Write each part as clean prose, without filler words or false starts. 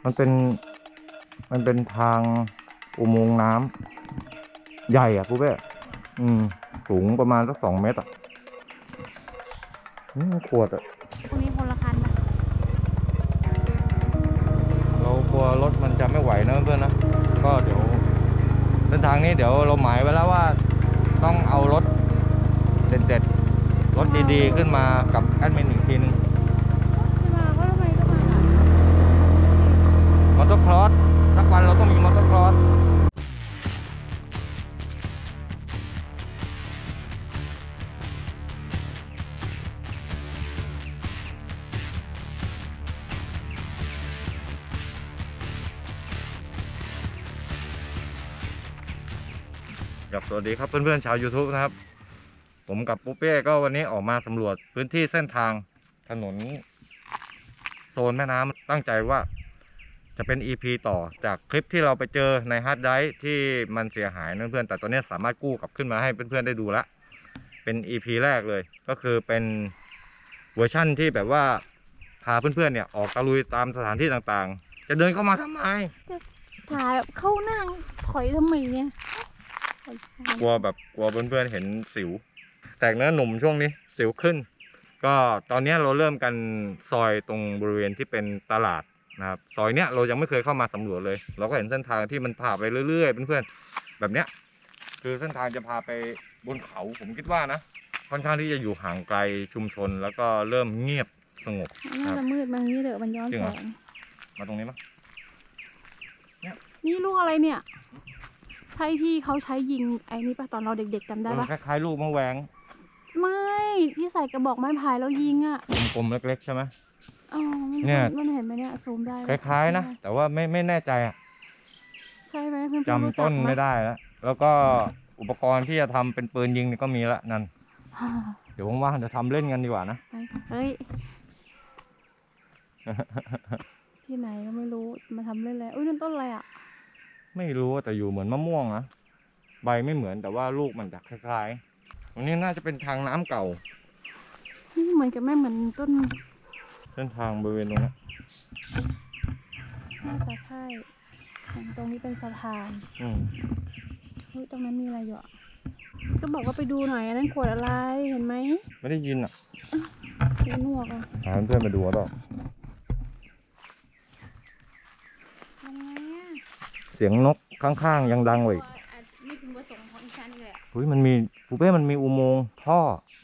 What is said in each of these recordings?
มันเป็นทางอุโมงค์น้ำใหญ่อ่ะปุ๊บเป้สูงประมาณสัก2 เมตรอ่ะขวดอ่ะตรงนี้คนละคันนะเรากลัวรถมันจะไม่ไหวนะเพื่อนนะก็เดี๋ยวเส้นทางนี้เดี๋ยวเราหมายไว้แล้วว่าต้องเอารถเด็ดๆรถดีๆขึ้นมากับแอดมินอีกทีนึงมาก็ทำไมก็มามอเตอร์ครอสสักวันเราต้องมีมอเตอร์ครอสสวัสดีครับเพื่อนๆชาว YouTube นะครับผมกับปุ๊เป้ก็วันนี้ออกมาสำรวจพื้นที่เส้นทางถนนโซนแม่น้ำตั้งใจว่าจะเป็น EP ต่อจากคลิปที่เราไปเจอในฮาร์ดไดรฟ์ที่มันเสียหายนะเพื่อนแต่ตอนนี้สามารถกู้กลับขึ้นมาให้เพื่อนๆได้ดูแล้วเป็น EP แรกเลยก็คือเป็นเวอร์ชั่นที่แบบว่าพาเพื่อนๆเนี่ยออกตะลุยตามสถานที่ต่างๆจะเดินเข้ามาทำไมถ่ายเข้านั่งถอยทำไมเนี่ยกลัวเพื่อนๆเห็นสิวแตกเนื้อหนุ่มช่วงนี้สิวขึ้นก็ตอนนี้เราเริ่มกันซอยตรงบริเวณที่เป็นตลาดนะครับซอยเนี้ยเรายังไม่เคยเข้ามาสำรวจเลยเราก็เห็นเส้นทางที่มันพาไปเรื่อยๆเพื่อนๆแบบเนี้ยคือเส้นทางจะพาไปบนเขาผมคิดว่านะค่อนข้างที่จะอยู่ห่างไกลชุมชนแล้วก็เริ่มเงียบสงบน่าจะมืดบางนี้เดี๋ยวมันย้อนแสงมาตรงนี้มั้ยนี่ลูกอะไรเนี่ยใช่ที่เขาใช้ยิงไอ้นี่ป่ะตอนเราเด็กๆจำได้ป่ะคล้ายๆลูกมะแวงไม่ที่ใส่กระบอกไม้พายแล้วยิงอ่ะกลมๆเล็กๆใช่ไหมอ๋อเนี่ยมันเห็นไหมเนี่ยซูมได้คล้ายๆนะแต่ว่าไม่แน่ใจอ่ะใช่ไหมเพื่อนจำต้นไม่ได้แล้วก็อุปกรณ์ที่จะทำเป็นปืนยิงนี่ก็มีละนั่นเดี๋ยวว่างๆจะทำเล่นกันดีกว่านะเฮ้ยที่ไหนก็ไม่รู้มาทำเล่นอะไรอุ้ยนั่นต้นอะไรอ่ะไม่รู้แต่อยู่เหมือนมะม่วงนะใบไม่เหมือนแต่ว่าลูกมันจะคล้ายๆตรงนี้น่าจะเป็นทางน้ำเก่านี่เหมือนกับไม่เหมือนต้นเส้นทางบริเวณตรงนี้น่าจะใช่ตรงนี้เป็นสะพานเฮ้ยตรงนั้นมีอะไรอยู่ก็บอกว่าไปดูหน่อยอันนั้นขวดอะไรเห็นไหมไม่ได้ยินอ่ะหนวกอ่ะหาเพื่อนมาดูต่อเสียงนกข้างๆยังดังเลยนี่คือประสงค์ของอีฉันเลยเฮ้ยมันมีปุ๊เป้มันมีอุโมงค์ท่อ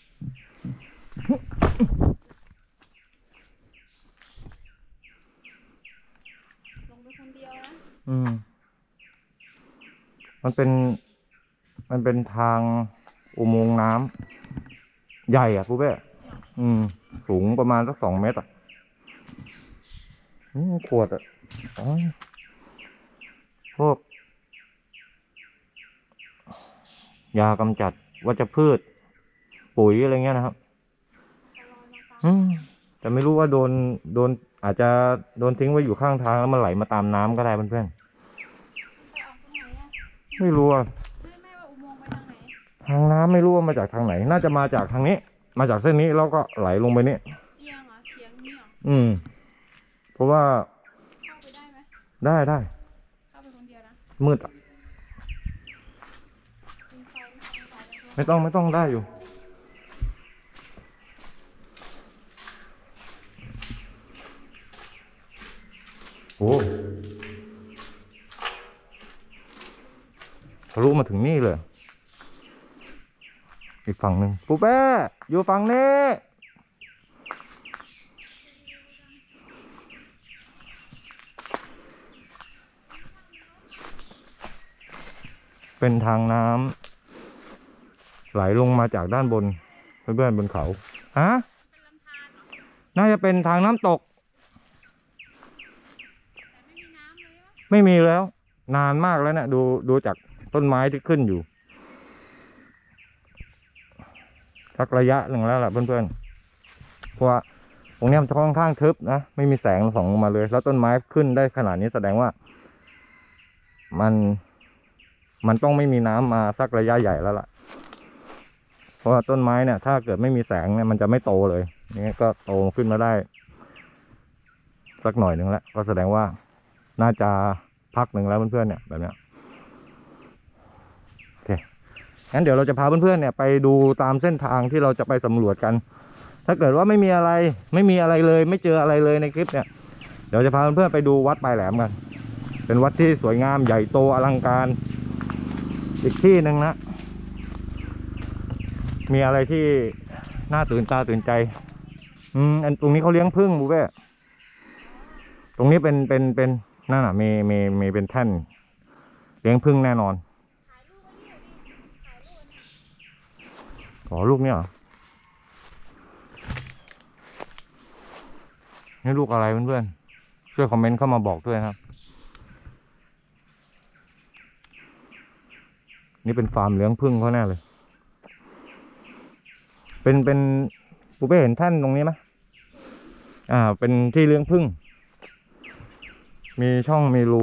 ลงไปคนเดียวนะมันเป็นทางอุโมงค์น้ำใหญ่อ่ะปุ๊เป้สูงประมาณสัก2 เมตรอ่ะขวดอ่ะพวกยากำจัดวัชพืชปุ๋ยอะไรเงี้ยนะครับแต่ไม่รู้ว่าโดนอาจจะโดนทิ้งไว้อยู่ข้างทางแล้วมันไหลมาตามน้ำก็ได้เพื่อนๆไม่รู้อ่ะทางน้ำไม่รู้ว่ามาจากทางไหนน่าจะมาจากทางนี้มาจากเส้นนี้แล้วก็ไหลลงไปนี่เพราะว่าเข้าไปได้ไหมได้เข้าไปคนเดียวนะมืดอ่ะไม่ต้องได้อยู่โอ้ทะลุมาถึงนี่เลยอีกฝั่งหนึ่งปุ๊บแม่อยู่ฝั่งนี้เป็นทางน้ำไหลลงมาจากด้านบนเพื่อนๆบนเขาฮะน่าจะเป็นทางน้ำตกไม่มีแล้วนานมากแล้วเนี่ยดูจากต้นไม้ที่ขึ้นอยู่สักระยะหนึ่งแล้วล่ะเพื่อนๆเพราะว่าตรงนี้มันค่อนข้างทึบนะไม่มีแสงส่องลงมาเลยแล้วต้นไม้ขึ้นได้ขนาดนี้แสดงว่ามันต้องไม่มีน้ำมาสักระยะใหญ่แล้วล่ะเพราะว่าต้นไม้เนี่ยถ้าเกิดไม่มีแสงเนี่ยมันจะไม่โตเลยนี่ก็โตขึ้นมาได้สักหน่อยหนึ่งแล้วก็แสดงว่าน่าจะพักหนึ่งแล้วเพื่อนๆเนี่ยแบบเนี้ยโอเคงั้นเดี๋ยวเราจะพาเพื่อนๆเนี่ยไปดูตามเส้นทางที่เราจะไปสำรวจกันถ้าเกิดว่าไม่มีอะไรเลยไม่เจออะไรเลยในคลิปเนี่ยเดี๋ยวจะพาเพื่อนๆไปดูวัดปลายแหลมกันเป็นวัดที่สวยงามใหญ่โตอลังการอีกที่หนึ่งนะมีอะไรที่น่าตื่นตาตื่นใจอันตรงนี้เขาเลี้ยงผึ้งบูเบ้ตรงนี้เป็นนั่นน่ะมีเป็นแท่นเลี้ยงผึ้งแน่นอนขอลูกเนี่ยเหรอนี่ลูกอะไรเพื่อนๆช่วยคอมเมนต์เข้ามาบอกด้วยครับนี่เป็นฟาร์มเลี้ยงผึ้งเขาแน่เลยเป็นปูเป้เห็นแท่นตรงนี้ไหมเป็นที่เลี้ยงผึ้งมีช่องมีรู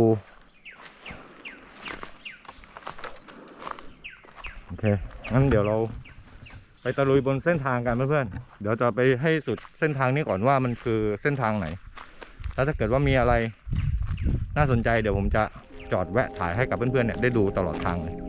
โอเคงั้นเดี๋ยวเราไปตะลุยบนเส้นทางกันเพื่อนๆเดี๋ยวจะไปให้สุดเส้นทางนี้ก่อนว่ามันคือเส้นทางไหนแล้วถ้าเกิดว่ามีอะไรน่าสนใจเดี๋ยวผมจะจอดแวะถ่ายให้กับเพื่อนๆเนี่ยได้ดูตลอดทางเลย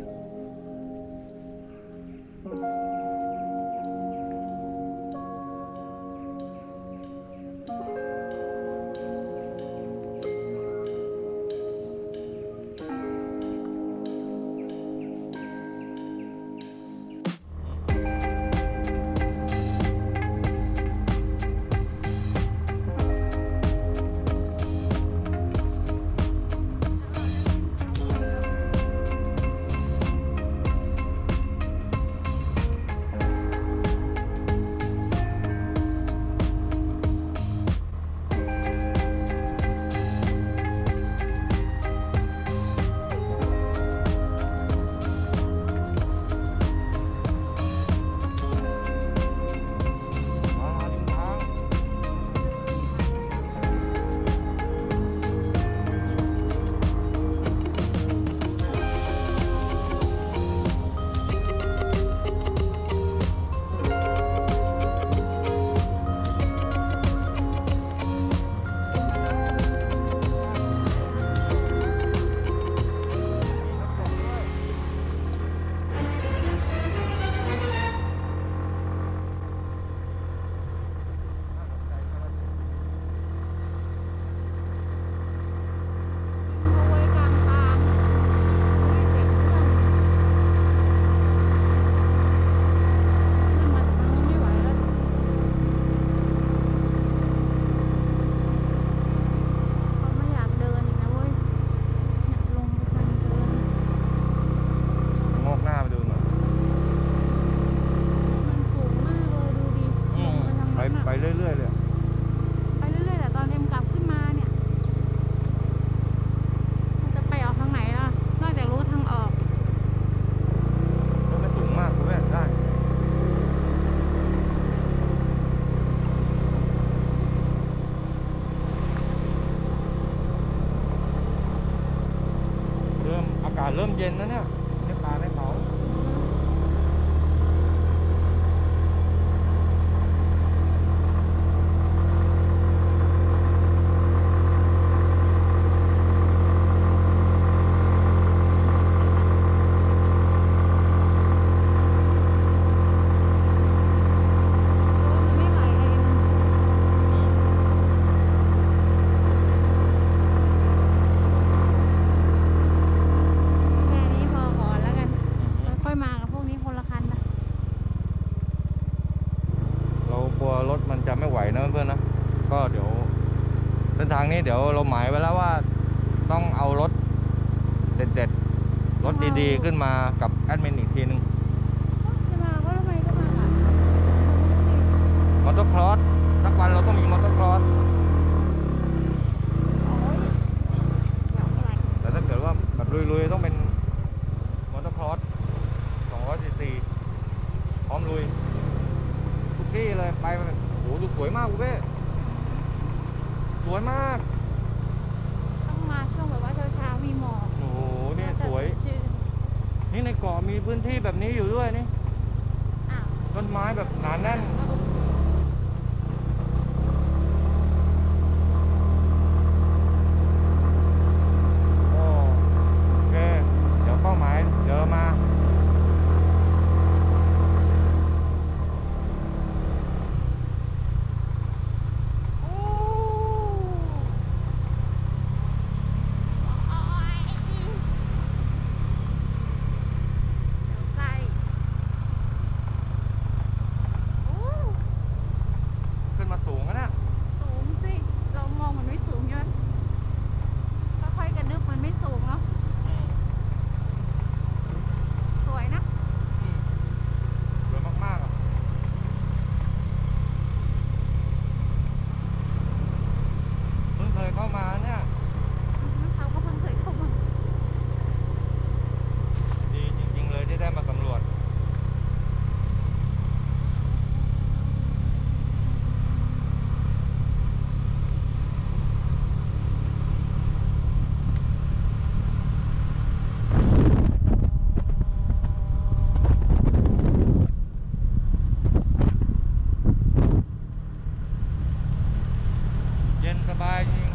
ไปเรื่อยๆเลยไปเรื่อยๆแต่ตอนเอ็มกลับขึ้นมาเนี่ยมันจะไปออกทางไหนล่ะนอกจากรู้ทางออกไม่สูงมากคุณแม่ได้อากาศเริ่มเย็นแล้วเนี่ยในป่าในเขารถมันจะไม่ไหวนะเพื่อนๆนะก็เดี๋ยวเส้นทางนี้เดี๋ยวเราหมายไว้แล้วว่าต้องเอารถเด็ดๆรถดีๆขึ้นมากับแอดมินอีกทีนึงจะมาก็ทำไมก็มาค่ะมอเตอร์ครอสสักวันเราต้องมีมอเตอร์ครอสแต่ถ้าเกิดว่าแบบลุยๆต้องเป็นมอเตอร์ครอส200 ซีซีพร้อมลุยทุกที่เลยไปมันโอ้โหดูสวยมากคุณเป้สวยมากต้องมาช่วงแบบว่าเช้าๆมีหมอกโอ้โหนี่สวยนี่ในเกาะมีพื้นที่แบบนี้อยู่ด้วยนี่ต้นไม้แบบหนาแน่นย็นสบายจริง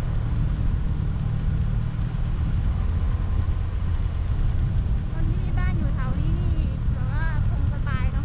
คนที่มีบ้านอยู่แถวนี้นี่แบบว่าคงสบายเนาะ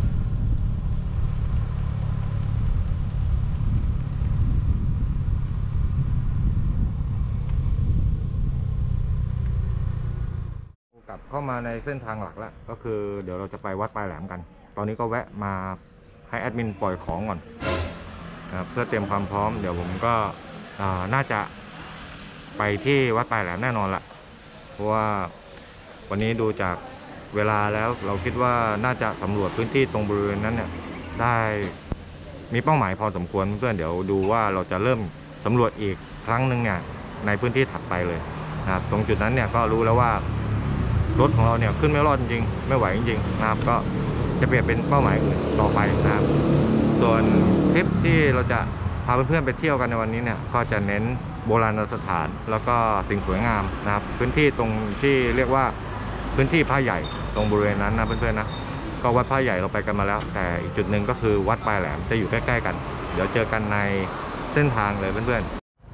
กลับเข้ามาในเส้นทางหลักแล้วก็คือเดี๋ยวเราจะไปวัดปลายแหลมกัน ตอนนี้ก็แวะมาให้แอดมินปล่อยของก่อนนะครับเพื่อเตรียมความพร้อมเดี๋ยวผมก็น่าจะไปที่วัดปลายแหลมแน่นอนละเพราะว่าวันนี้ดูจากเวลาแล้วเราคิดว่าน่าจะสำรวจพื้นที่ตรงบริเวณนั้นเนี่ยได้มีเป้าหมายพอสมควรเพื่อนเดี๋ยวดูว่าเราจะเริ่มสำรวจอีกครั้งหนึ่งเนี่ยในพื้นที่ถัดไปเลยนะครับตรงจุดนั้นเนี่ยก็รู้แล้วว่ารถของเราเนี่ยขึ้นไม่รอดจริงๆไม่ไหวจริงๆนะครับก็จะเปลี่ยนเป็นเป้าหมายอื่นต่อไปนะครับส่วนทริปที่เราจะพาเพื่อนๆไปเที่ยวกันในวันนี้เนี่ยก็จะเน้นโบราณสถานแล้วก็สิ่งสวยงามนะครับพื้นที่ตรงที่เรียกว่าพื้นที่ผ้าใหญ่ตรงบริเวณนั้นนะเพื่อนๆนะก็วัดผ้าใหญ่เราไปกันมาแล้วแต่อีกจุดหนึ่งก็คือวัดปลายแหลมจะอยู่ใกล้ๆกันเดี๋ยวเจอกันในเส้นทางเลยเพื่อนๆ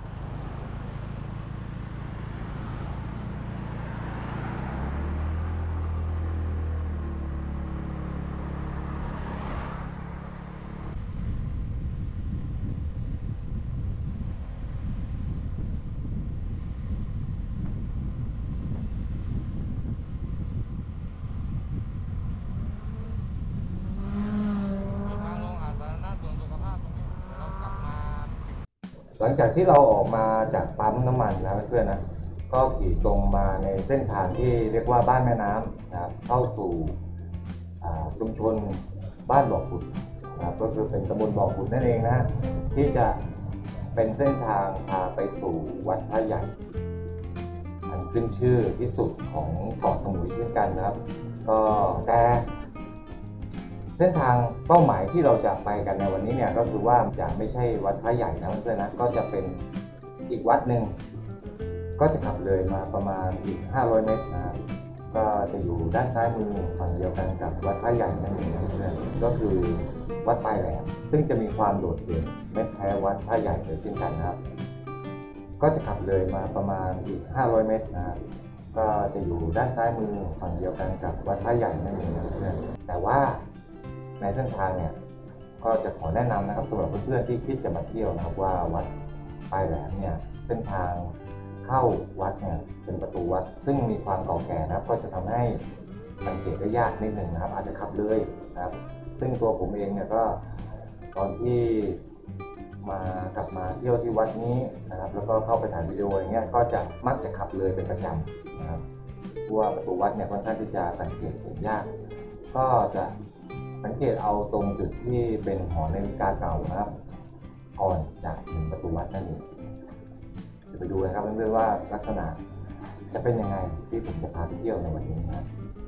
หลังจากที่เราออกมาจากปั๊มน้ำมันนะเพื่อนๆนะก็ขี่ตรงมาในเส้นทางที่เรียกว่าบ้านแม่น้ำนะครับเข้าสู่ชุมชนบ้านบ่อขุดนะครับก็คือเป็นตำบลบ่อขุดนั่นเองนะที่จะเป็นเส้นทางพาไปสู่วัดพระใหญ่อันขึ้นชื่อที่สุดของเกาะสมุยเช่นกันนะครับก็แต่เส้นทางเป้าหมายที่เราจะไปกันในวันนี้เนี่ยก็คือว่าจะไม่ใช่วัดพระใหญ่นะเพื่อนๆนะก็จะเป็นอีกวัดหนึ่งก็จะขับเลยมาประมาณอีก500 เมตรนะครับก็จะอยู่ด้านซ้ายมือฝั่งเดียวกันกับวัดพระใหญ่นั่นเองนะเพื่อนก็คือวัดปลายแหลมซึ่งจะมีความโดดเด่นไม่แพ้วัดพระใหญ่เลยเช่นกันนะครับก็จะขับเลยมาประมาณอีก500 เมตรนะครับก็จะอยู่ด้านซ้ายมือฝั่งเดียวกันกับวัดพระใหญ่นั่นเองนะเพื่อนแต่ว่าในเส้นทางเนี่ยก็จะขอแนะนำนะครับสำหรับเพื่อนๆที่คิดจะมาเที่ยวนะครับว่าวัดปลายแหลมเนี่ยเส้นทางเข้าวัดเนี่ยเป็นประตูวัดซึ่งมีความเก่าแก่นะครับก็จะทำให้สังเกตได้ยากนิดหนึ่งนะครับอาจจะขับเลยนะครับซึ่งตัวผมเองเนี่ยก็ตอนที่กลับมาเที่ยวที่วัดนี้นะครับแล้วก็เข้าไปถ่ายวิดีโออย่างเงี้ยก็จะมักจะขับเลยเป็นประจำนะครับเพราะว่าประตูวัดเนี่ยค่อนข้างที่จะสังเกตเห็นยากก็จะสังเกตเอาตรงจุดที่เป็นหอนาฬิกาเก่านะครับก่อนจากถึงประตูวัดนั่นเองจะไปดูนะครับเพื่อนๆว่าลักษณะจะเป็นยังไงที่ผมจะพาไปเที่ยวในวันนี้นะครับ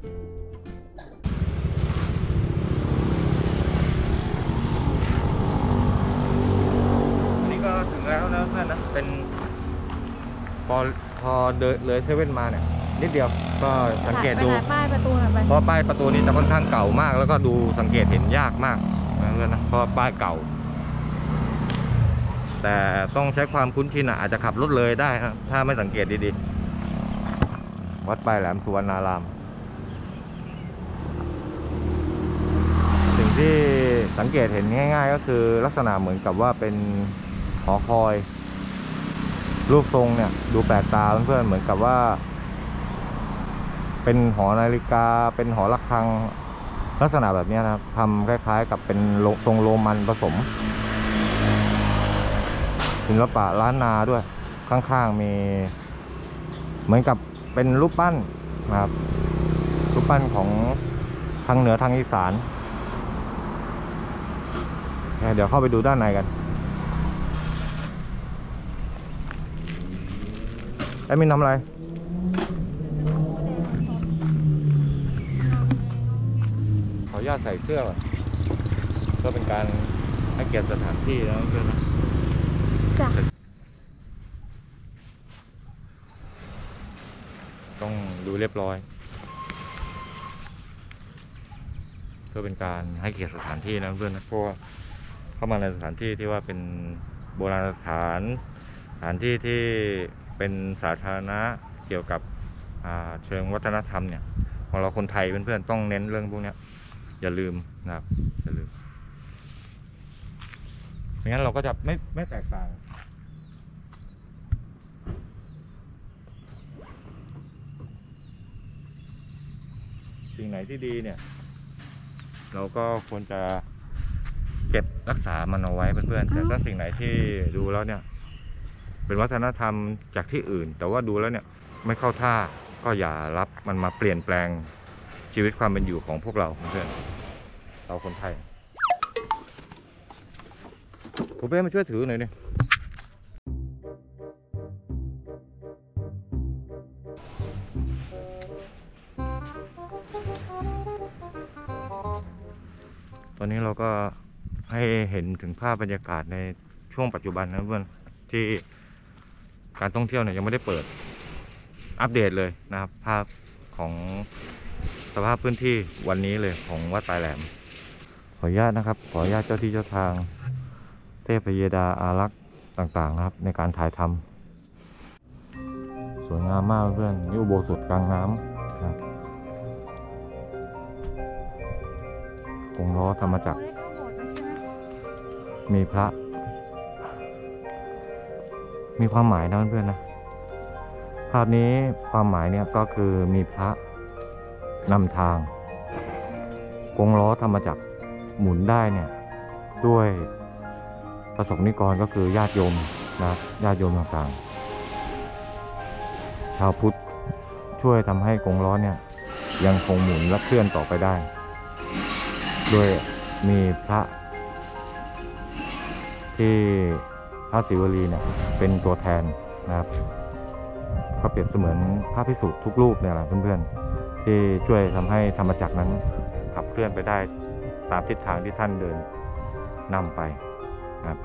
อันนี้ก็ถึงแล้วนะเพื่อนนะเป็นพอเดินเลยเซเว่นมาเนี่ยนิดเดียวก็สังเกตดูป้ายประตูหน่อยไปเพราะป้ายประตูนี้จะค่อนข้างเก่ามากแล้วก็ดูสังเกตเห็นยากมากนะเพื่อนนะเพราะป้ายเก่าแต่ต้องใช้ความคุ้นชินอาจจะขับรถเลยได้ครับถ้าไม่สังเกตดีๆวัดปลายแหลมสุวรรณารามสิ่งที่สังเกตเห็นง่ายๆก็คือลักษณะเหมือนกับว่าเป็นหอคอยรูปทรงเนี่ยดูแปลกตาเพื่อนๆเหมือนกับว่าเป็นหอนาฬิกาเป็นหอระฆังลักษณะแบบนี้นะครับทำคล้ายๆกับเป็นทรงโรมันผสมศิลปะล้านนาด้วยข้างๆมีเหมือนกับเป็นรูปปั้นนะครับรูปปั้นของทางเหนือทางอีสานเดี๋ยวเข้าไปดูด้านในกันแอดมินทำอะไรขออนุญาตใส่เสื้อเพื่อเป็นการให้เกียรติสถานที่แล้วเพื่อนนะต้องดูเรียบร้อยเพื่อเป็นการให้เกียรติสถานที่นะเพื่อนนะเพราะเข้ามาในสถานที่ที่ว่าเป็นโบราณสถานสถานที่ที่เป็นสาธารณะเกี่ยวกับเชิงวัฒนธรรมเนี่ยของเราคนไทยเพื่อนๆต้องเน้นเรื่องพวกนี้อย่าลืมนะครับอย่าลืมไม่งั้นเราก็จะไม่แตกต่างสิ่งไหนที่ดีเนี่ยเราก็ควรจะเก็บรักษามันเอาไว้เพื่อนๆแต่ถ้าสิ่งไหนที่ดูแล้วเนี่ยเป็นวัฒนธรรมจากที่อื่นแต่ว่าดูแล้วเนี่ยไม่เข้าท่าก็อย่ารับมันมาเปลี่ยนแปลงชีวิตความเป็นอยู่ของพวกเราเพื่อนๆเราคนไทยผมเป้มาช่วยถือหน่อยดิตอนนี้เราก็ให้เห็นถึงภาพบรรยากาศในช่วงปัจจุบันนะเพื่อนที่การท่องเที่ยวเนี่ยยังไม่ได้เปิดอัปเดตเลยนะครับภาพของสภาพพื้นที่วันนี้เลยของวัดปลายแหลมขออนุญาตนะครับขออนุญาตเจ้าที่เจ้าทางเทพยดาอารักษ์ต่างๆนะครับในการถ่ายทำสวยงามมากเพื่อนนี่อุโบสถกลางน้ำนะครับกงล้อธรรมจักรมีพระมีความหมายนะเพื่อนๆนะภาพนี้ความหมายเนี่ยก็คือมีพระนำทางกงล้อธรรมจักรหมุนได้เนี่ยด้วยประสบนิกรก็คือญาติโยมนะครับญาติโยมต่างๆชาวพุทธช่วยทำให้กงล้อเนี่ยยังคงหมุนและเคลื่อนต่อไปได้โดยมีพระที่พระศิวลีเนี่ยเป็นตัวแทนนะครับก็เปรียบเสมือนพระภิกษุทุกรูปเนี่ยแหละเพื่อนๆที่ช่วยทำให้ธรรมจักรนั้นขับเคลื่อนไปได้ตามทิศทางที่ท่านเดินนำไปนะครับ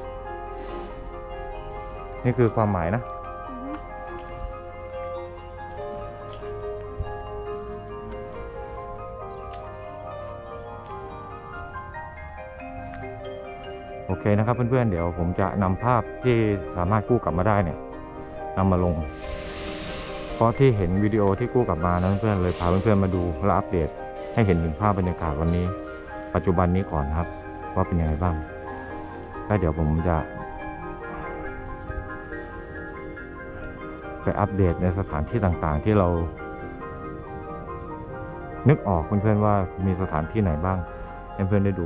นี่คือความหมายนะโอเคนะครับเพื่อนๆเดี๋ยวผมจะนำภาพที่สามารถกู้กลับมาได้เนี่ยนำมาลงเพราะที่เห็นวิดีโอที่กู้กลับมานะเพื่อนๆเลยพาเพื่อนๆมาดูและอัปเดตให้เห็นถึงภาพบรรยากาศวันนี้ปัจจุบันนี้ก่อนครับว่าเป็นยังไงบ้างแล้วเดี๋ยวผมจะไปอัปเดตในสถานที่ต่างๆที่เรานึกออกเพื่อนๆว่ามีสถานที่ไหนบ้างให้เพื่อนได้ดู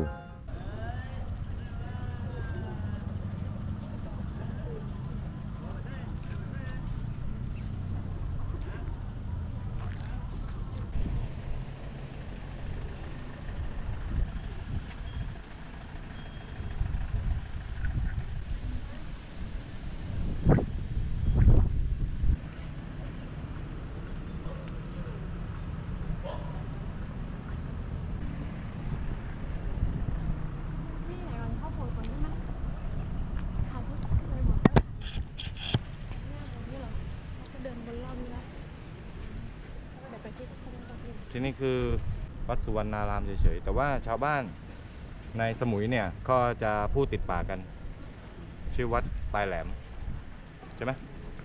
ที่นี่คือวัดสุวรรณารามเฉยๆแต่ว่าชาวบ้านในสมุยเนี่ยก็จะพูดติดปากกันชื่อวัดปลายแหลมใช่ไหม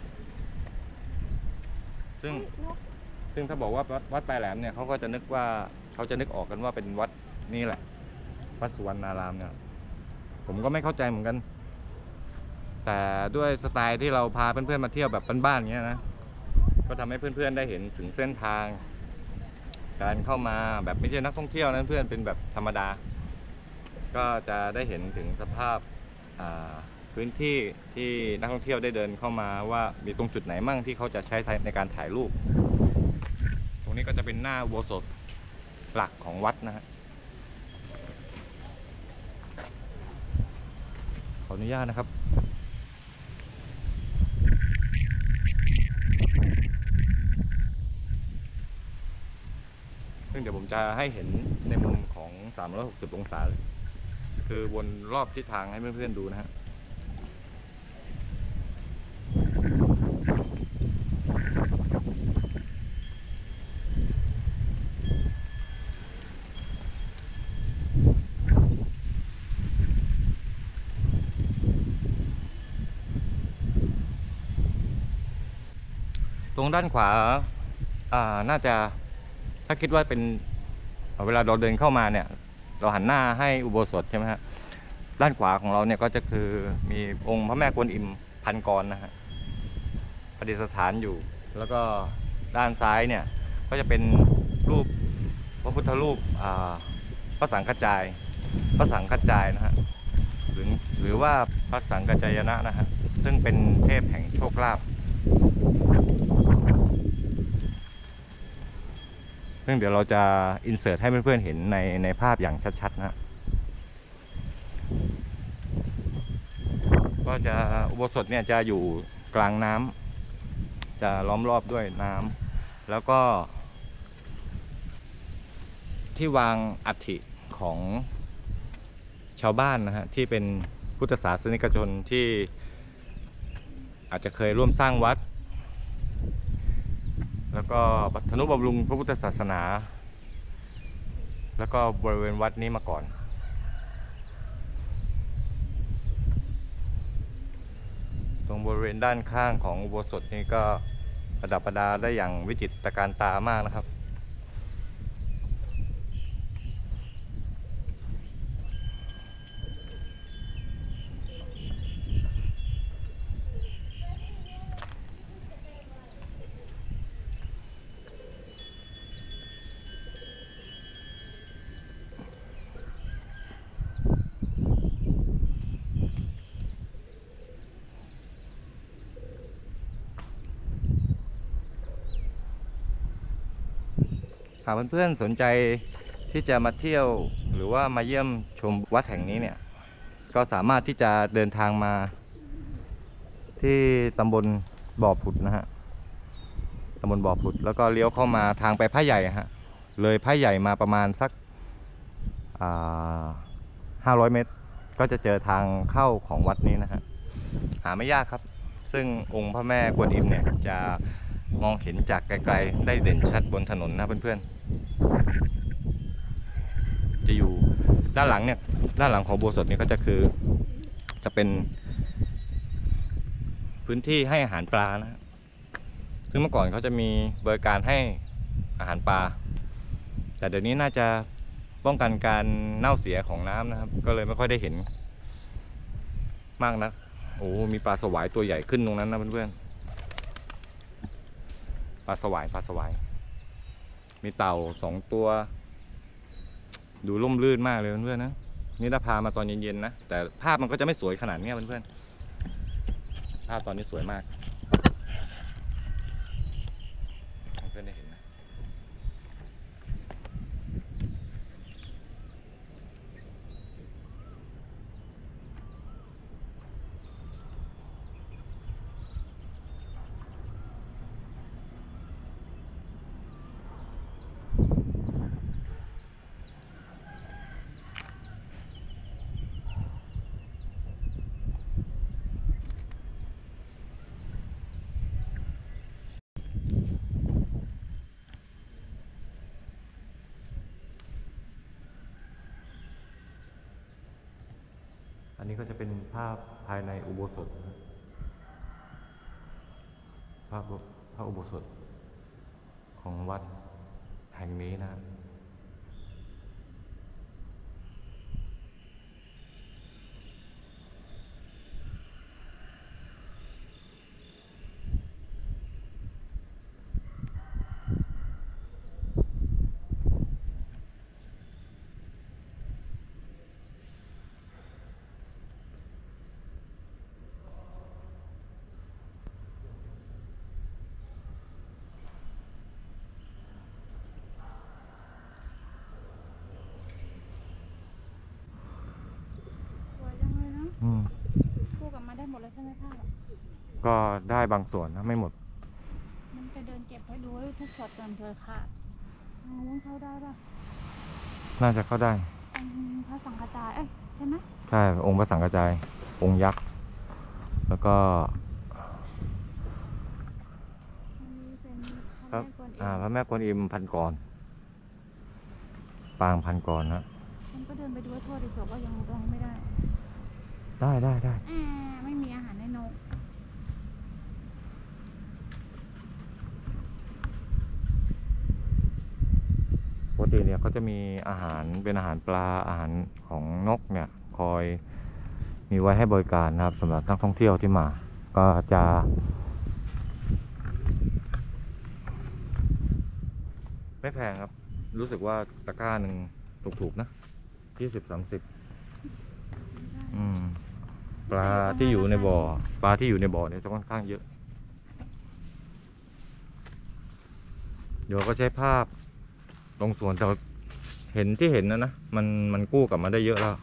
ซึ่งถ้าบอกว่าวัดปลายแหลมเนี่ยเขาก็จะนึกออกกันว่าเป็นวัดนี่แหละวัดสุวรรณารามเนี่ยผมก็ไม่เข้าใจเหมือนกันแต่ด้วยสไตล์ที่เราพาเพื่อนๆมาเที่ยวแบบบ้านๆเงี้ยนะก็ทำให้เพื่อนๆได้เห็นถึงเส้นทางการเข้ามาแบบไม่ใช่นักท่องเที่ยวนะเพื่อนเป็นแบบธรรมดาก็จะได้เห็นถึงสภาพพื้นที่ที่นักท่องเที่ยวได้เดินเข้ามาว่ามีตรงจุดไหนมั่งที่เขาจะใช้ในการถ่ายรูปตรงนี้ก็จะเป็นหน้าอุโบสถหลักของวัดนะฮะขออนุญาตนะครับซึ่งเดี๋ยวผมจะให้เห็นในมุมของ360องศาเลยคือวนรอบทิศทางให้เพื่อนๆดูนะฮะรงด้านขวาน่าจะถ้าคิดว่าเป็นเวลาเราเดินเข้ามาเนี่ยเราหันหน้าให้อุโบสถใช่ไหมฮะด้านขวาของเราเนี่ยก็จะคือมีองค์พระแม่กวนอิมพันกรนะฮะประดิษฐานอยู่แล้วก็ด้านซ้ายเนี่ยก็จะเป็นรูปพระพุทธรูปพระสังฆจายนะฮะหรือว่าพระสังฆจายนะนะฮะซึ่งเป็นเทพแห่งโชคลาภซึ่งเดี๋ยวเราจะอินเสิร์ตให้เพื่อนๆเห็นในภาพอย่างชัดๆนะฮะก็จะอุโบสถเนี่ยจะอยู่กลางน้ำจะล้อมรอบด้วยน้ำแล้วก็ที่วางอัฐิของชาวบ้านนะฮะที่เป็นพุทธศาสนิกชนที่อาจจะเคยร่วมสร้างวัดแล้วก็ทนุบำรุงพระพุทธศาสนาแล้วก็บริเวณวัดนี้มาก่อนตรงบริเวณด้านข้างของอุโบสถนี้ก็ประดับประดาได้อย่างวิจิตรการตามากนะครับหากเพื่อนๆสนใจที่จะมาเที่ยวหรือว่ามาเยี่ยมชมวัดแห่งนี้เนี่ยก็สามารถที่จะเดินทางมาที่ตำบลบ่อผุดนะฮะตำบลบ่อผุดแล้วก็เลี้ยวเข้ามาทางไปพระใหญ่ฮะเลยพระใหญ่มาประมาณสัก500 เมตรก็จะเจอทางเข้าของวัดนี้นะฮะหาไม่ยากครับซึ่งองค์พระแม่กวนอิมเนี่ยจะมองเห็นจากไกลๆได้เด่นชัดบนถนนนะเพื่อนๆจะอยู่ด้านหลังเนี่ยด้านหลังของอุโบสถนี้ก็จะเป็นพื้นที่ให้อาหารปลานะซึ่งเมื่อก่อนเขาจะมีบริการให้อาหารปลาแต่เดี๋ยวนี้น่าจะป้องกันการเน่าเสียของน้ำนะครับก็เลยไม่ค่อยได้เห็นมากนักโอ้มีปลาสวายตัวใหญ่ขึ้นตรงนั้นนะเพื่อนๆปลาสวายมีเต่า2 ตัวดูร่มรื่นมากเลยเพื่อนๆนะนี่ถ้าพามาตอนเย็นๆนะแต่ภาพมันก็จะไม่สวยขนาดนี้เพื่อนๆภาพตอนนี้สวยมากเพื่อนได้เห็นนะอันนี้ก็จะเป็นภาพภายในอุโบสถภาพพระอุโบสถของวัดแห่งนี้นะสวยจังเลยเนาะคู่กับมาได้หมดแล้วใช่ไหมภาพก็ได้บางส่วนนะไม่หมดมันจะเดินเก็บให้ดูทุกช็อตก่อนเธอค่ะมันเข้าได้ป่ะน่าจะเข้าได้พระสังฆจายใช่ไหมใช่องค์พระสังฆจายองค์ยักษ์แล้วก็พระแม่กวนอิมพันกรปางพันกรนะมันก็เดินไปดูว่าทั่วดีกว่าก็ยังลงไม่ได้ได้ไม่มีอาหารให้นกติเนี่ยเขาจะมีอาหารเป็นอาหารปลาอาหารของนกเนี่ยคอยมีไว้ให้บริการนะครับสำหรับนักท่องเที่ยวที่มาก็จะไม่แพงครับรู้สึกว่าตะกร้าหนึ่งถูกๆนะ20-30ปลาที่อยู่ในบ่อเนี่ยจะค่อนข้างเยอะเดี๋ยวก็ใช้ภาพตรงส่วนแต่เห็นที่เห็นนะมันกู้กลับมาได้เยอะแล้ว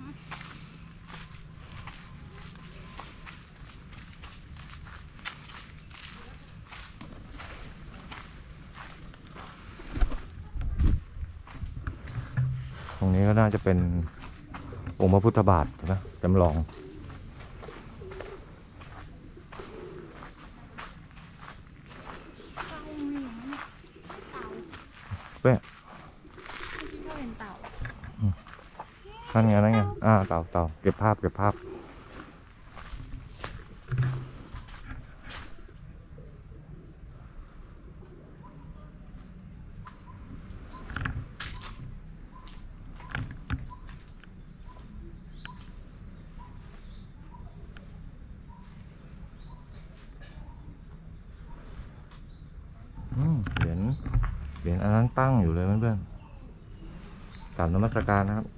ตรงนี้ก็น่าจะเป็นองค์พระพุทธบาทนะจำลองเป๊ะนั่นไงเต่าเก็บภาพเหรียญอันนั้นตั้งอยู่เลยเพื่อนๆกราบนมัสการนะครับ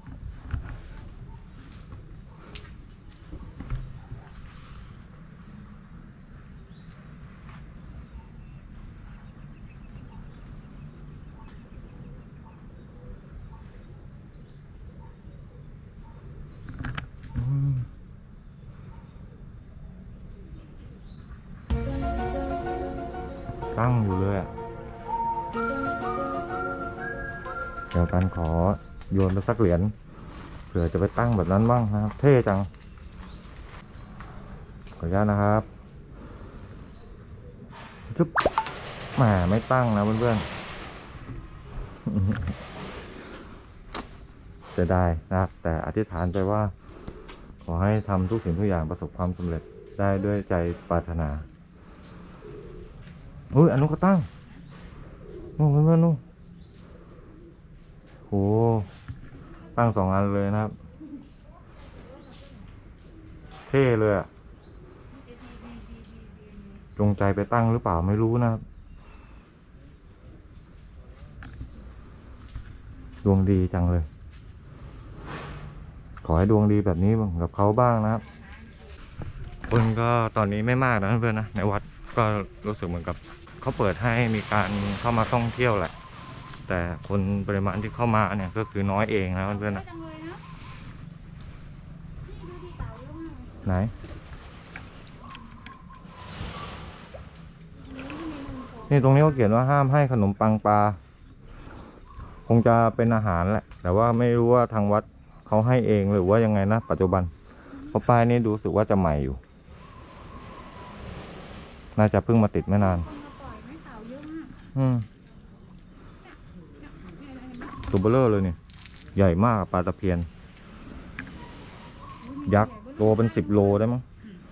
ตั้งอยู่เลยอ่ะเดี๋ยวกันขอโยนไปสักเหรียญเผื่อจะไปตั้งแบบนั้นบ้างนะครับเท่จังขออนุญาตนะครับจุ๊บแหมไม่ตั้งนะเพื่อนๆจะได้นะครับแต่อธิษฐานไปว่าขอให้ทำทุกสิ่งทุกอย่างประสบความสำเร็จได้ด้วยใจปรารถนาอุ้ยอนุก็ตั้งนู่นเพื่อนๆนู่นโหตั้ง2 อันเลยนะครับเท่เลยอะจงใจไปตั้งหรือเปล่าไม่รู้นะครับดวงดีจังเลยขอให้ดวงดีแบบนี้กับเขาบ้างนะครับคนก็ตอนนี้ไม่มากนะเพื่อนๆนะในวัดก็รู้สึกเหมือนกับเขาเปิดให้มีการเข้ามาท่องเที่ยวแหละแต่คนปริมาณที่เข้ามาเนี่ยก็คือน้อยเองนะเพื่อนๆนะไหนนี่ตรงนี้เขาเขียนว่าห้ามให้ขนมปังปลาคงจะเป็นอาหารแหละแต่ว่าไม่รู้ว่าทางวัดเขาให้เองหรือว่ายังไงนะปัจจุบันเพราะป้ายนี้ดูสึกว่าจะใหม่อยู่น่าจะเพิ่งมาติดไม่นานตัวเบลอเลยนี่ใหญ่มากปลาตะเพียนยักษ์โลเป็น10 โลได้มั้ง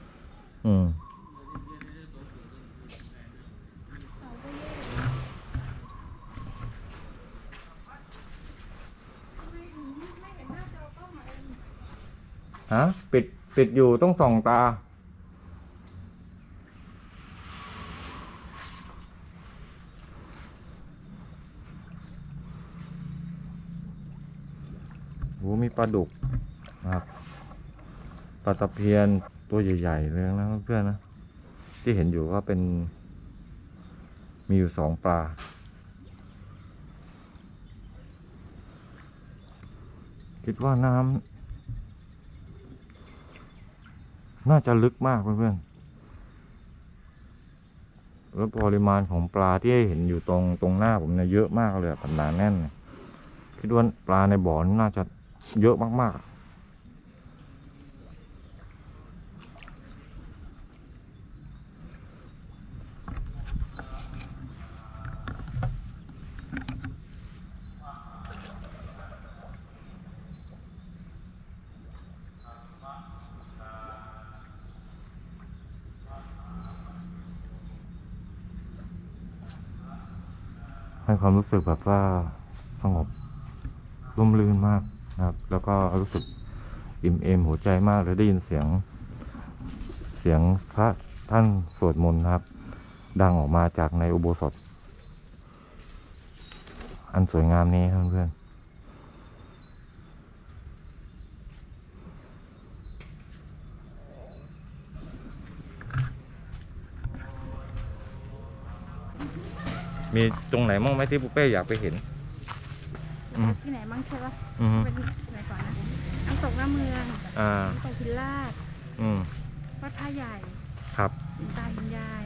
ฮะปิดอยู่ต้องส่องตาโหมีปลาดุกครับปลาตะเพียนตัวใหญ่ๆเลยนะเพื่อนๆนะที่เห็นอยู่ก็เป็นมีอยู่2 ปลาคิดว่าน้ำน่าจะลึกมากเพื่อนๆแล้วปริมาณของปลาที่เห็นอยู่ตรงหน้าผมเนี่ยเยอะมากเลยปันหนาแน่นคิดว่าปลาในบ่อน่าจะเยอะมากๆให้ความรู้สึกแบบว่างบร่มรื่นมากนะครับ แล้วก็รู้สึกอิ่มเอมหัวใจมากเลยได้ยินเสียงพระท่านสวดมนต์นะครับ ดังออกมาจากในอุโบสถอันสวยงามนี้ครับเพื่อนมีตรงไหนมั่งไหมที่ปุ๊เป้อยากไปเห็นที่ไหนบ้างใช่ปะอืมเป็นไหนก่อนนะน้ำตกหน้าเมืองน้ำตกพิลาศวัดท่าใหญ่ครับหินตาหินยาย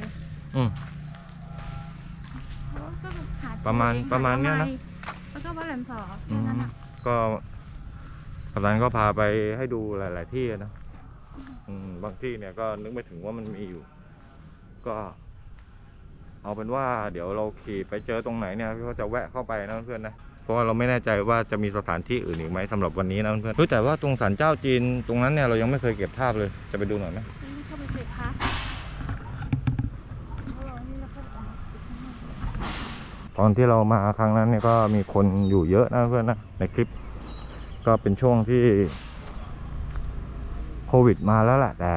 ก็หาประมาณเนี้ยนะแล้วก็วัดแหลมสอแค่นั้นนะก็กำลังก็พาไปให้ดูหลายๆที่นะบางที่เนี่ยก็นึกไม่ถึงว่ามันมีอยู่ก็เอาเป็นว่าเดี๋ยวเราขี่ไปเจอตรงไหนเนี่ยก็จะแวะเข้าไปนะเพื่อนนะเพราะว่าเราไม่แน่ใจว่าจะมีสถานที่อื่นอีกไหมสำหรับวันนี้นะเพื่อนรู้แต่ว่าตรงศาลเจ้าจีนตรงนั้นเนี่ยเรายังไม่เคยเก็บภาพเลยจะไปดูหน่อยไหมเข้าไปเก็บภาพตอนที่เรามาครั้งนั้นเนี่ยก็มีคนอยู่เยอะนะเพื่อนนะในคลิปก็เป็นช่วงที่โควิดมาแล้วแหละแต่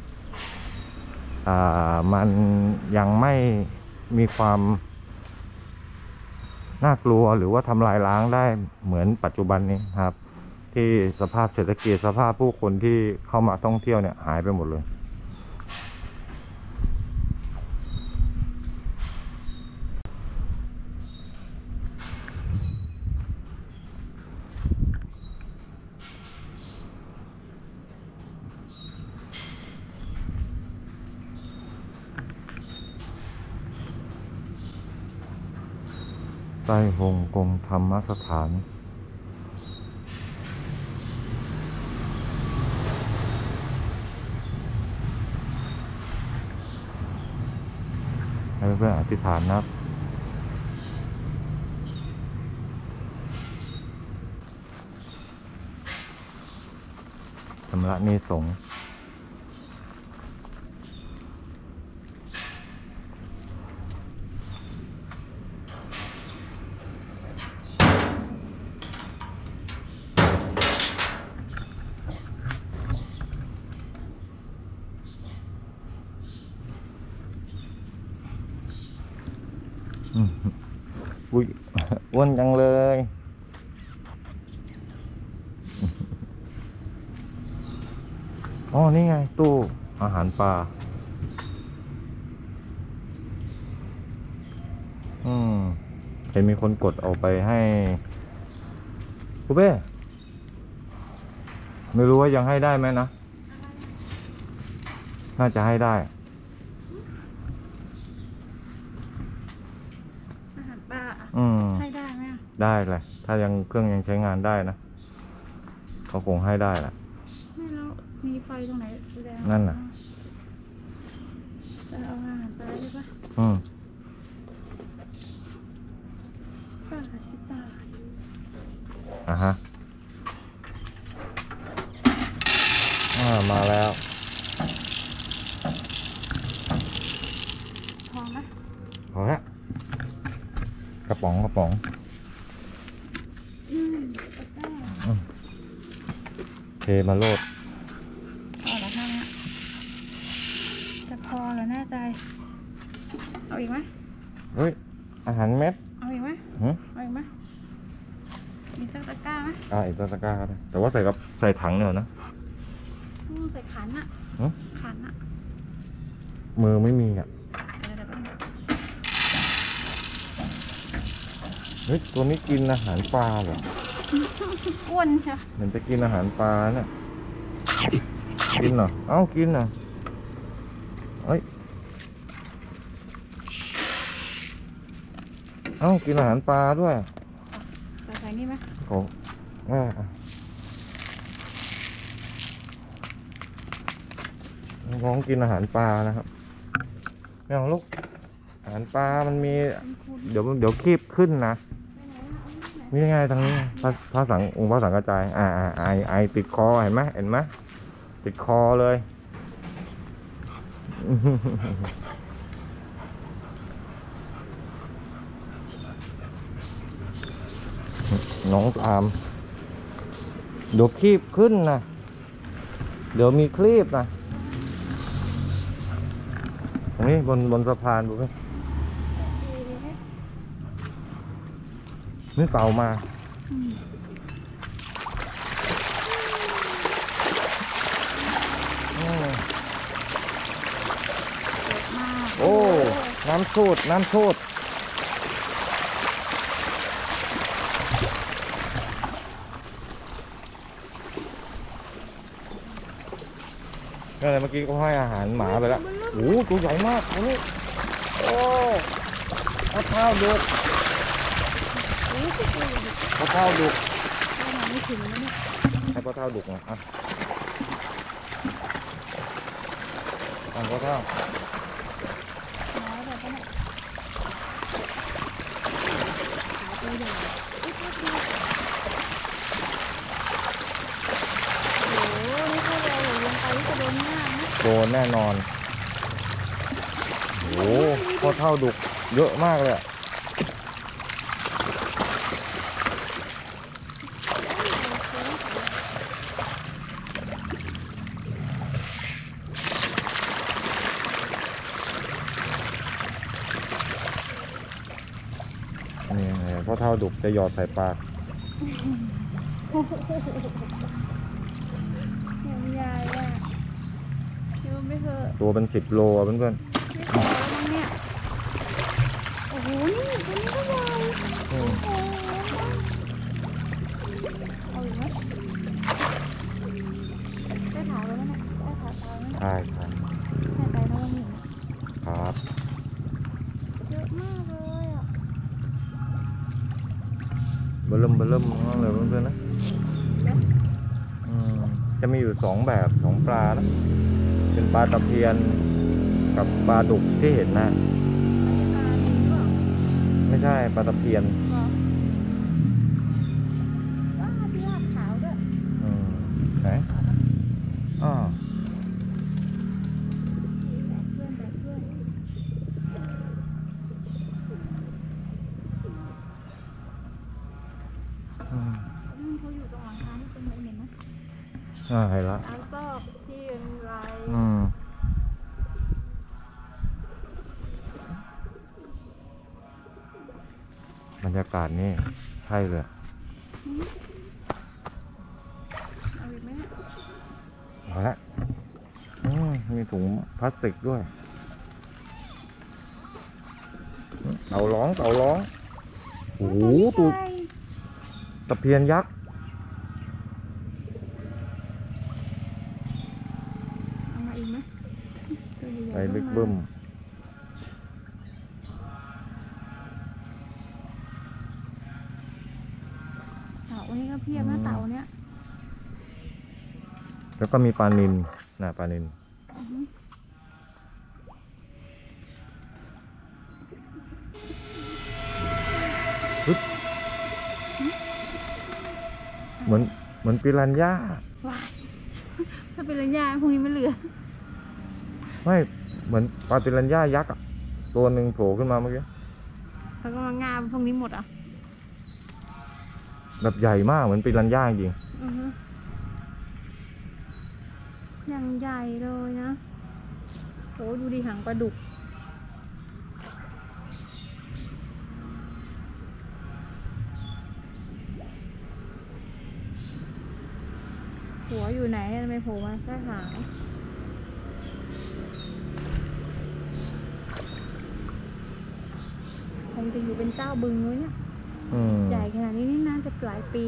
มันยังไม่มีความน่ากลัวหรือว่าทำลายล้างได้เหมือนปัจจุบันนี้ครับที่สภาพเศรษฐกิจสภาพผู้คนที่เข้ามาท่องเที่ยวเนี่ยหายไปหมดเลยใต้ฮงกงธรรมสถานให้เพื่อนอธิษฐานนะครับชำระหนี้สงฆ์อุ้ยอ้วนจังเลยอ๋อนี่ไงตู้อาหารปลาเห็นมีคนกดเอาไปให้ปุ๊เป้ไม่รู้ว่ายังให้ได้ไหมนะน่าจะให้ได้อาหารปลาให้ได้ไหมได้เลยถ้ายังเครื่องยังใช้งานได้นะเขาคงให้ได้แหละไม่แล้วมีไฟตรงไหนแสดงนั่นน่ะจะเอาอาหารปลาได้ปะ10 บาทฮะมาแล้วพอไหมพอแล้วกระป๋องเทมาโลดพอแล้วท่านี้จะพอหรือแน่ใจเอาอีกไหมเฮ้ยอาหารเม็ดเอาอีกไหมเอาอีกไหมมีสักตะกร้าไหมอีกตะกร้าครับแต่ว่าใส่ถังเนี่ยนะใส่ขันอะขันอะมือไม่มีอ่ะเฮ้ยตัวนี้กินอาหารปลาเหรออ้วนใช่เหมือนจะกินอาหารปลาเนี่ยกินเหรอกินเหรอกินอาหารปลาด้วยใส่นี่ไหมน้องกินอาหารปลานะครับไม่เอาลูกอาหารปลามันมีเดี๋ยวคีบขึ้นนะนี่ไงทางนี้พระสังองค์พระสังกระจายไอติดคอเห็นไหมติดคอเลยน้องตามเดี๋ยวคลีบขึ้นนะเดี๋ยวมีคลีบนะตรงนี้บนสะพานดูไหมนี่เต่ามาโอ้น้ำสูดน้ำสูดนั่นแหละเมื่อกี้ก็ให้อาหารหมาไปแล้วโอ้ตัวใหญ่มากตัวนี้โอ้ปลาเท้าดุปลาเท้าดุให้ปลาเท้าดุนะอ่ะปลาเท้าโดนแน่นอนโอ้ปลาเท้าดุเยอะมากเลยนี่เพราะเท่าดุกจะหยอดใส่ปากใหญ่อะเยอะไม่เถอะตัวเป็น10 โลเพื่อนไม่พอแล้วมั้งเนี่ยโอ้โหนี่ตัวนี้ก็ใหญ่โอ้โหเอาอีกไหมได้ถ่ายแล้วนะได้ถ่ายแล้วนะใช่ครับถ่ายไปแล้วนี่ครับเยอะมากเลยอ่ะเบิ่มมากเลยเพื่อนๆนะจะมีอยู่2 แบบ2 ปลานะเป็นปลาตะเพียนกับปลาดุกที่เห็นนะไม่ใช่ปลาตะเพียนว้าพี่ลาบขาวด้วยไหนอ๋อเขาอยู่ตรงหลังคาที่เป็นอะไรเห็นไหมใช่ละตามซอกที่เป็นลายบรรยากาศนี่ใช่เลยเอาอีกไหมเนี่ยมาละมีถุงพลาสติกด้วยเต่าร้องโอ้โหตัวตะเพียนยักษ์เอามาอีกไหมไอ้เล็กบึ้มเต่าอันนี้ก็เพียบนะเต่าเนี้ยแล้วก็มีปลานิลนะปลานิลเหมือนปิรันย่าถ้าเป็นระยะพวกนี้ไม่เหลือไม่เหมือนปลาปิรันย่ายักษ์อ่ะตัวหนึ่งโผล่ขึ้นมาเมื่อกี้แล้วก็มางาพวกนี้หมดอ่ะแบบใหญ่มากเหมือนปิรันย่าจริงอย่างใหญ่เลยนะโอ้ดูดิหางปลาดุกหัวอยู่ไหนทำไมโผล่มาแค่หางคงจะอยู่เป็นเจ้าบึงเลยเนี่ยใหญ่ขนาดนี้นี่น่าจะหลายปี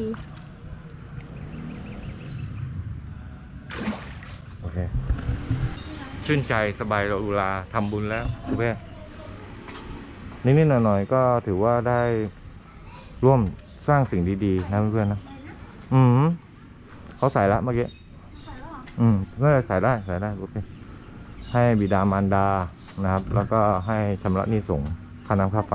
โอเคชื่นใจสบายเราอุราทำบุญแล้วคุณแม่นิดๆหน่อยๆก็ถือว่าได้ร่วมสร้างสิ่งดีๆนะเพื่อนๆนะเขาใส่ละเมื่อกี้ก็ใส่ได้โอเคให้บิดามารดานะครับแล้วก็ให้ชำระหนี้สงฆ์ค่าน้ำค่าไฟ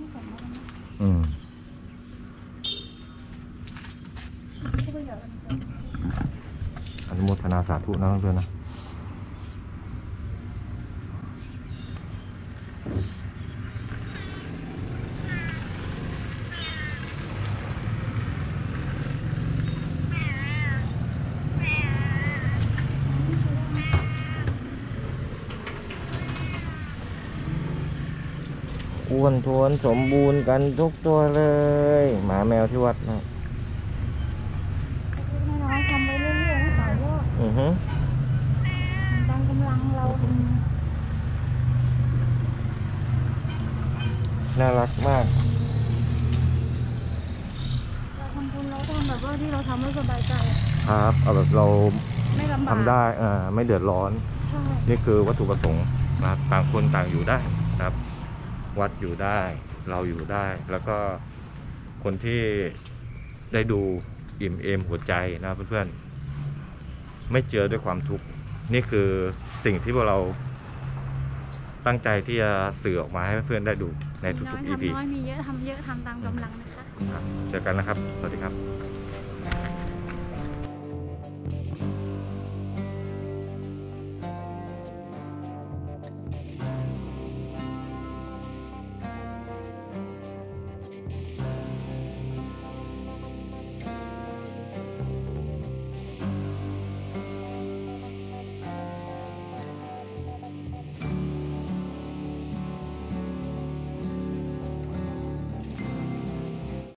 อนุโมทนาสาธุนะเพื่อนๆนะอ้วนท้วนสมบูรณ์กันทุกตัวเลยหมาแมวที่วัดนะน้อยๆทำไปเรื่อยๆให้ต่อยอดอือฮึตามกำลังเราน่ารักมากเราทำบุญเราทำแบบว่าที่เราทำแล้วสบายใจอะครับเอาแบบเราไม่ลำบากทำได้ไม่เดือดร้อนใช่นี่คือวัตถุประสงค์นะครับต่างคนต่างอยู่ได้นะครับ วัดอยู่ได้ เราอยู่ได้ แล้วก็คนที่ได้ดูอิ่มเอมหัวใจนะเพื่อนๆไม่เจอด้วยความทุกข์นี่คือสิ่งที่พวกเราตั้งใจที่จะสื่อออกมาให้เพื่อนๆได้ดูในมีน้ทุอก ยๆ EP ทำน้อยมีเยอะทำเยอะทำตามกำลังนะคะครับเจอกันนะครับ สวัสดีครับ